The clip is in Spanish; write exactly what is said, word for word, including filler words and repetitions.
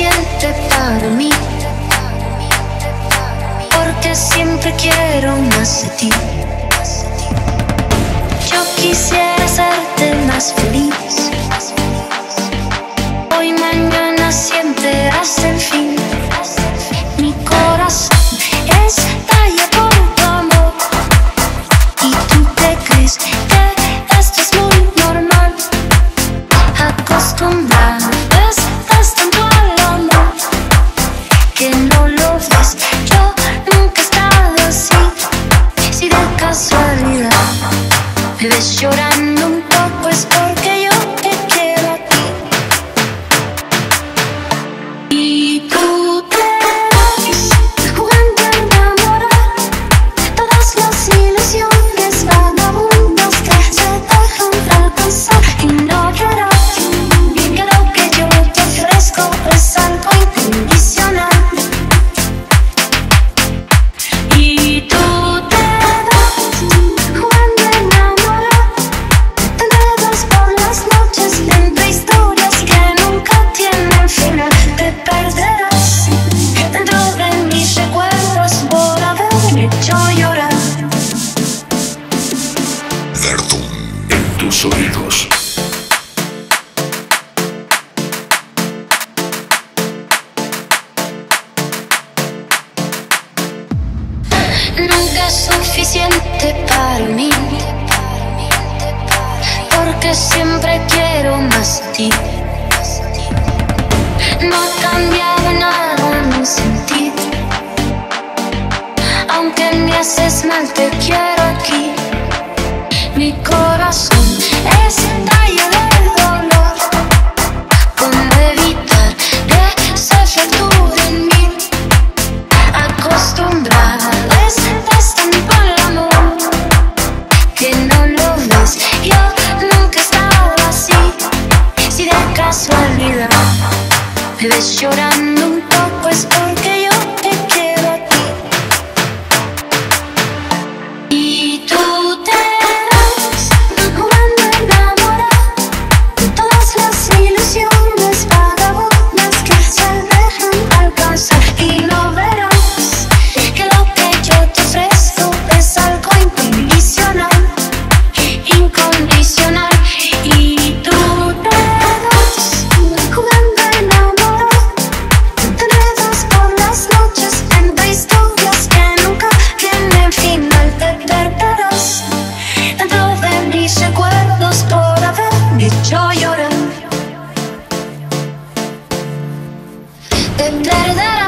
suficiente para mí, porque siempre quiero más de ti. Yo quisiera hacerte más feliz, hoy, mañana, siempre hasta el fin. Mi corazón estalla por tu amor y tú te crees que esto es muy normal. Acostumbrado estás tanto al amor que no lo ves. Yo nunca he estado así. Si de casualidad me ves llorando un poco es porque yo te quiero a ti. Y tú te vas jugando a enamorar todas las ilusiones vagabundas que se dejan alcanzar. Y no verás que lo que yo te ofrezco es algo incondicional. Y tú te vas jugando a enamorar, te enredas por las noches entre historias que nunca tienen final. Te perderás dentro de mis recuerdos por haberme hecho llorar. Verdum en tus oídos. Nunca es suficiente para mí, porque siempre quiero más de ti. No ha cambiado nada mi sentir, aunque me haces mal te quiero aquí. Mi corazón estalla de dolor, cómo evitar que se fracture en mí. Acostumbrada estás tanto al amor que no lo ves. Yo nunca he estado así. Si de casualidad me ves llorando un poco es porque yo te quiero a ti. Y tú te vas jugando a enamorar todas las ilusiones vagabundas que se dejan alcanzar. Y no verás que lo que yo te ofrezco es algo incondicional, incondicional. Y tú te vas jugando a enamorar, te enredas por las noches entre historias que nunca tienen final. Te perderás dentro de mis recuerdos por haberme hecho llorar. Te perderás